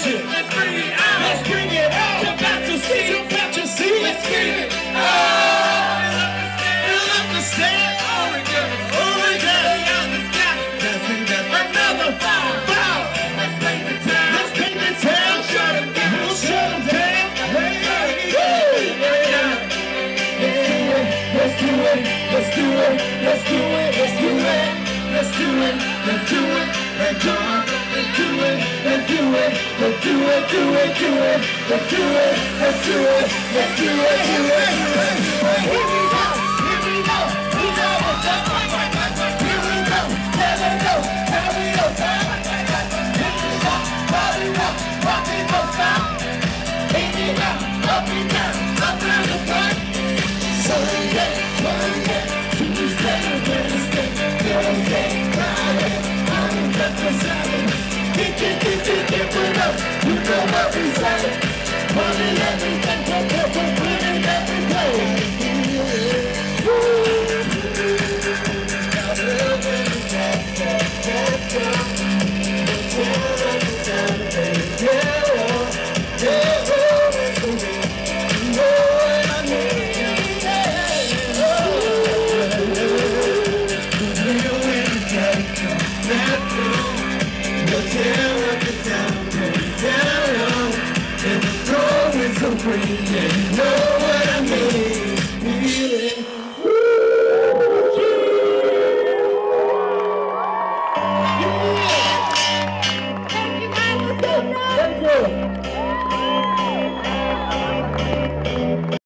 action. Let's bring it out. Let's bring it out. You're about to see. You're about to see. Let's bring it out. We'll understand. All we got. Another foul. Let's paint the town. Let's paint the town. Shut them down. We'll shut them down. Let's do it. Let's do it. Let's do it. Let's do it. Let's do it. Let's do it. And come on. Let's do it. Let's do it. Let's do it. Do it. Do it. Let's do it. Let's do it. Let's do it. Do it. Here we go. Here we go. We know what's up. Here we go. Never know. How we go. Here we go. Body rock. Rockin' no stop. In and out. Up and down. Up and the front. Sunday. Monday. Tuesday. Wednesday. Thursday. Friday. I'm representing. Get with us. You know what we say.